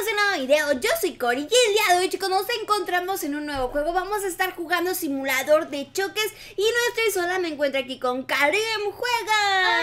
en un nuevo video, yo soy Cori y el día de hoy, chicos, nos encontramos en un nuevo juego. Vamos a estar jugando simulador de choques y no estoy sola, me encuentro aquí con Karim. ¡Juega!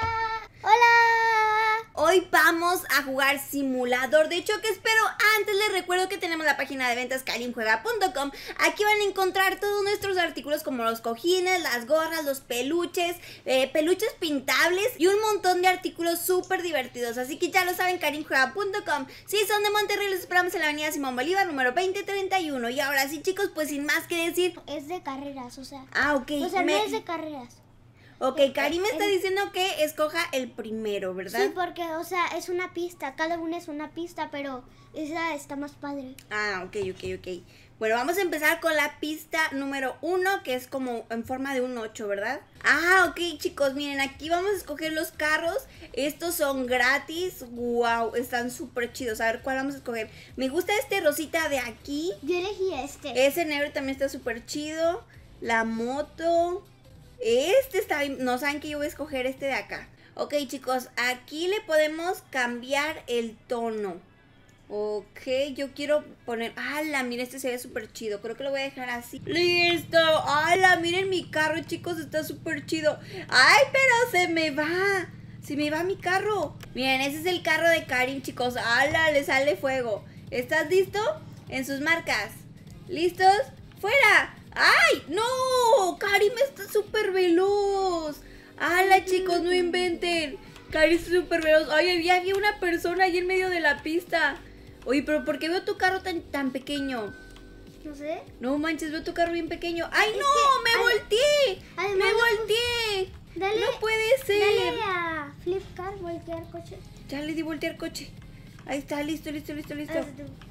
¡Hola! Hoy vamos a jugar simulador de choques, pero antes les recuerdo que tenemos la página de ventas karimjuega.com. Aquí van a encontrar todos nuestros artículos como los cojines, las gorras, los peluches, peluches pintables y un montón de artículos súper divertidos. Así que ya lo saben, karimjuega.com. Si son de Monterrey, los esperamos en la avenida Simón Bolívar, número 2031. Y ahora sí, chicos, pues sin más que decir... Es de carreras, o sea... ok. O sea, no es de carreras. Ok, Karim me está diciendo que escoja el primero, ¿verdad? Sí, porque, o sea, es una pista. Cada una es una pista, pero esa está más padre. Ok. Bueno, vamos a empezar con la pista número 1, que es como en forma de un 8, ¿verdad? Ok, chicos, miren, aquí vamos a escoger los carros. Estos son gratis. Wow, están súper chidos. A ver, ¿cuál vamos a escoger? Me gusta este rosita de aquí. Yo elegí este. Ese negro también está súper chido. La moto... Este está bien. No saben que yo voy a escoger este de acá. Ok, chicos, aquí le podemos cambiar el tono. Ok, yo quiero poner... ¡Hala! Miren, este se ve súper chido. Creo que lo voy a dejar así. ¡Listo! ¡Hala! Miren mi carro, chicos, está súper chido. ¡Ay, pero se me va! Se me va mi carro. Miren, ese es el carro de Karim, chicos. ¡Hala! Le sale fuego. ¿Estás listo? En sus marcas. ¿Listos? ¡Fuera! ¡Ay! ¡No! Karim está súper veloz. ¡Hala, chicos! No inventen. Karim está súper veloz. ¡Ay! Había una persona ahí en medio de la pista. Oye, pero ¿por qué veo tu carro tan pequeño? No sé. No manches, veo tu carro bien pequeño. ¡Ay, no! ¡Me volteé! ¡Me volteé! Dale, no puede ser. Dale a flip car, voltear coche. Ya le di voltear coche. Ahí está, listo. Hazlo.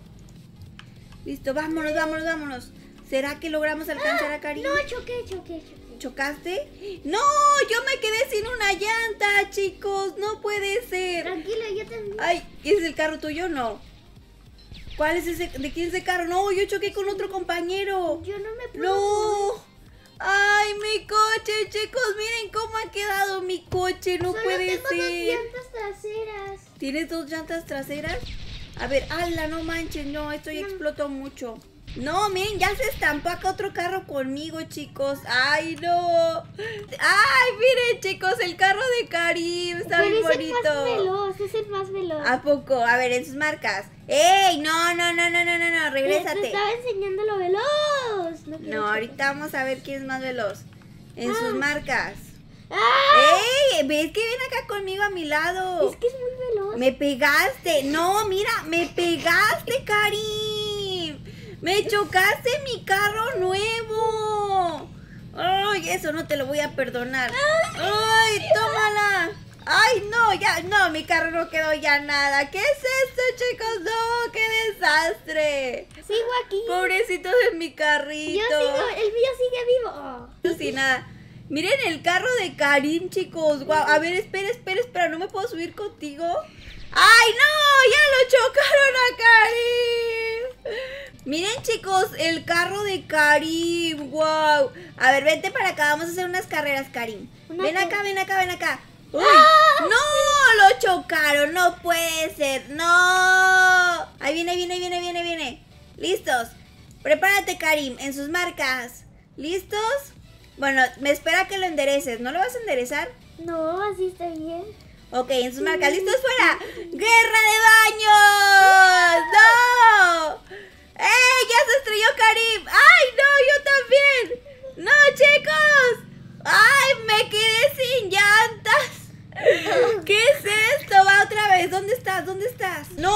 Listo, vámonos. ¿Será que logramos alcanzar a Karim? No, choqué. ¿Chocaste? ¡No! Yo me quedé sin una llanta, chicos. No puede ser. Tranquilo, yo también. Ay, ¿es el carro tuyo? No. ¿Cuál es ese? ¿De quién es ese carro? No, yo choqué con otro compañero. Yo no me puedo. ¡No! ¡Ay, mi coche, chicos! Miren cómo ha quedado mi coche. No Solo puede tengo ser. 2 llantas traseras. ¿Tienes 2 llantas traseras? A ver, ¡hala! No manches, no, esto ya explotó mucho. No, miren, ya se estampó acá otro carro conmigo, chicos. ¡Ay, no! ¡Ay, miren, chicos! El carro de Karim está bien bonito. Es el más veloz. ¿A poco? A ver, en sus marcas. ¡Ey! No, regrésate. Te estaba enseñando lo veloz. No, ahorita vamos a ver quién es más veloz. En sus marcas. ¡Ah! ¡Ey! ¿Ves que ven acá conmigo a mi lado? Es que es muy veloz. Me pegaste. No, mira, me pegaste, Karim. Me chocaste mi carro nuevo. Ay, eso no te lo voy a perdonar. Ay, tómala. Ay, no, ya, no, mi carro no quedó ya nada. ¿Qué es esto, chicos? No, qué desastre. Sigo aquí. Pobrecito de mi carrito. Yo sigo, el mío sigue vivo. No, sin nada. Miren el carro de Karim, chicos. Guau, a ver, espera, no me puedo subir contigo. ¡Ay, no! ¡Ya lo chocaron a Karim! Miren, chicos, el carro de Karim. ¡Wow! A ver, vente para acá, vamos a hacer unas carreras, Karim. Ven acá. ¡Uy! ¡No! Lo chocaron, no puede ser. ¡No! Ahí viene. ¿Listos? Prepárate, Karim, en sus marcas. ¿Listos? Bueno, me espera que lo endereces. ¿No lo vas a enderezar? No, así está bien. Ok, en sus marcas. ¿Listos? ¡Fuera! ¡Guerra de baños! ¡No! ¡Ey! ¡Ya se estrelló Karim! ¡Ay, no! ¡Yo también! ¡No, chicos! ¡Ay! ¡Me quedé sin llantas! ¿Qué es esto? Va otra vez. ¿Dónde estás? ¡No!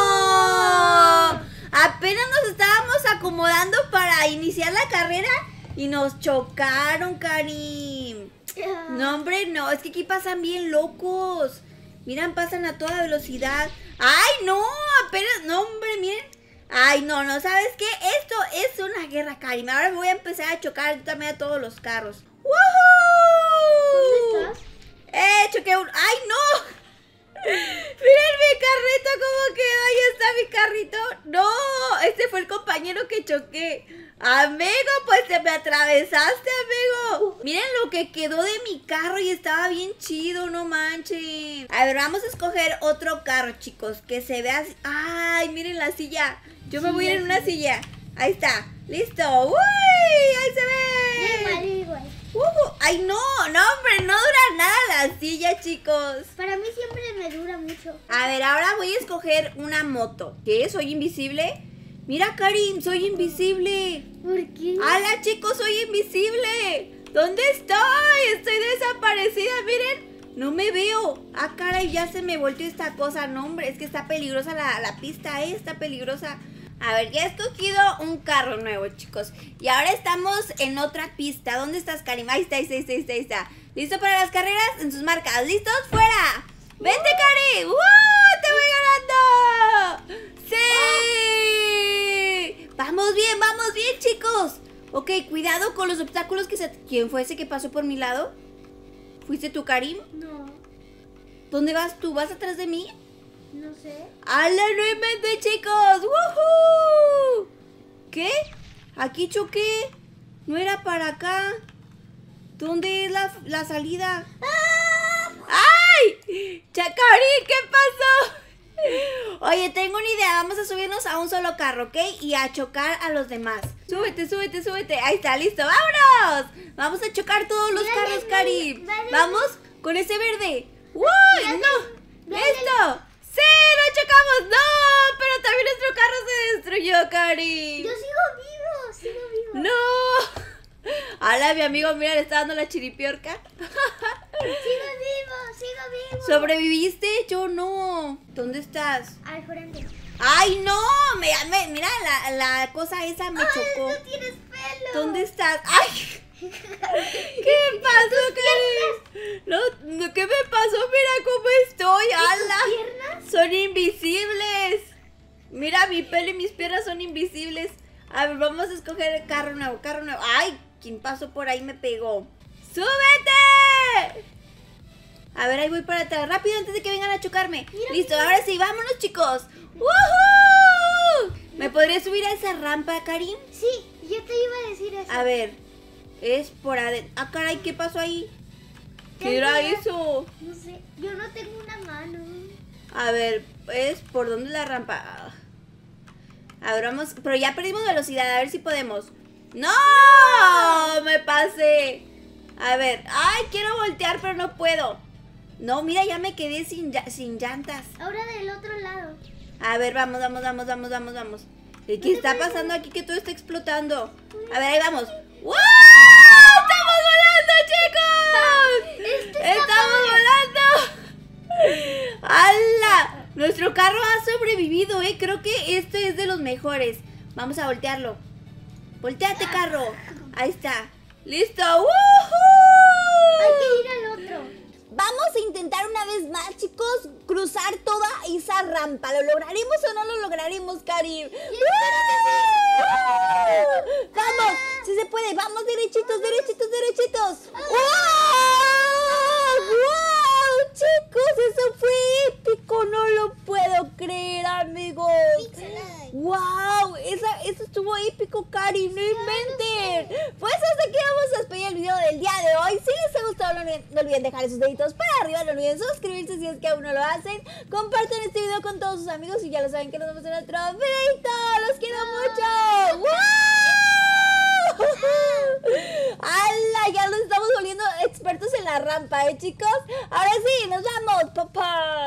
Apenas nos estábamos acomodando para iniciar la carrera y nos chocaron, Karim. No, hombre, no. Es que aquí pasan bien locos. Miran, pasan a toda velocidad. ¡Ay, no! Apenas... No, hombre, miren. Ay, no, ¿sabes qué? Esto es una guerra, Karim. Ahora me voy a empezar a chocar también a todos los carros. ¡Woohoo! ¿Dónde estás? Choqué un... ¡Ay, no! Miren mi carrito cómo quedó. Ahí está mi carrito. ¡No! Este fue el compañero que choqué. Amigo, pues te me atravesaste, amigo. Miren lo que quedó de mi carro y estaba bien chido, no manchen. A ver, vamos a escoger otro carro, chicos, que se vea así. Ay, miren la silla. Yo me voy a ir en una silla. Ahí está, listo. ¡Uy! Ahí se ve. Ay, no, hombre, no dura nada la silla, chicos. Para mí siempre me dura mucho. A ver, ahora voy a escoger una moto. ¿Qué? ¿Soy invisible? Mira, Karim, soy invisible. ¿Por qué? ¡Hala, chicos, soy invisible! ¿Dónde estoy? Estoy desaparecida, miren. No me veo. Ah, caray, ya se me volteó esta cosa. No, hombre, es que está peligrosa la pista, está peligrosa. A ver, ya he escogido un carro nuevo, chicos. Y ahora estamos en otra pista. ¿Dónde estás, Karim? Ahí está. ¿Listo para las carreras? En sus marcas. ¿Listos? ¡Fuera! ¡Vente, Karim! ¡Te voy ganando! ¡Sí! Vamos bien, chicos. Ok, cuidado con los obstáculos que se... ¿Quién fue ese que pasó por mi lado? ¿Fuiste tú, Karim? No. ¿Dónde vas tú? ¿Vas atrás de mí? No sé. ¡Hala, no inventé, chicos! ¡Woohoo! ¿Qué? Aquí choqué. No era para acá. ¿Dónde es la salida? ¡Ay! ¡Chacarín! ¿Qué pasó? Oye, tengo una idea. Vamos a subirnos a un solo carro, ¿ok? Y a chocar a los demás. Súbete. Ahí está, listo. ¡Vámonos! Vamos a chocar todos los carros, Karim. Vamos con ese verde. ¡Uy! ¡No! ¡Listo! ¡Sí! ¡No chocamos! ¡No! Pero también nuestro carro se destruyó, Karim. Yo sigo vivo. ¡No! ¡Hala, mi amigo! Mira, le está dando la chiripiorca. Sigo vivo. ¿Sobreviviste? Yo no. ¿Dónde estás? Al frente. ¡Ay, no! Mira, la cosa esa me chocó. No tienes pelo. ¿Dónde estás? ¡Ay! ¿Qué pasó, Karim? No, ¿qué me pasó? Mira cómo estoy. ¡Hala! ¿Piernas? Son invisibles. Mira, mi pelo y mis piernas son invisibles. A ver, vamos a escoger el carro nuevo. ¡Ay! ¿Quién pasó por ahí me pegó? ¡Súbete! A ver, ahí voy para atrás. Rápido, antes de que vengan a chocarme. Listo, ahora sí, vámonos, chicos. ¡Woohoo! ¿Me podría subir a esa rampa, Karim? Sí, yo te iba a decir eso. A ver, es por adentro. Ah, caray, ¿qué pasó ahí? ¿Qué era eso? No sé, yo no tengo una mano. A ver, es por dónde es la rampa. A ver, vamos. Pero ya perdimos velocidad, a ver si podemos. ¡No! Me pasé. A ver, ay, quiero voltear, pero no puedo. No, mira, ya me quedé sin llantas. Ahora del otro lado. A ver, vamos. ¿Qué está pasando aquí que todo está explotando? A ver, ahí vamos. ¡Wow! ¡Estamos volando, chicos! ¡Estamos volando! ¡Hala! Nuestro carro ha sobrevivido, ¿eh? Creo que este es de los mejores. Vamos a voltearlo. Volteate, carro. Ahí está. ¡Listo! ¡Woohoo! Hay que ir al otro. Vamos a intentar una vez más, chicos, cruzar toda esa rampa. ¿Lo lograremos o no lo lograremos, Karim? ¡Vamos! ¡Sí se puede! ¡Vamos, derechitos! ¡Wow! Chicos, eso fue épico. No lo puedo creer, amigos. ¡Wow! Eso estuvo épico, Karim. ¡No inventen! Pues hasta aquí vamos a despedir el video del día de hoy. Si les ha gustado, no olviden dejar sus deditos para arriba. No olviden suscribirse si es que aún no lo hacen. Compartan este video con todos sus amigos y ya lo saben que nos vemos en otro videito. ¡Los quiero mucho! ¡Wow! ¡Hala! Ya nos estamos volviendo expertos en la rampa, chicos. Ahora sí, nos vamos, papá.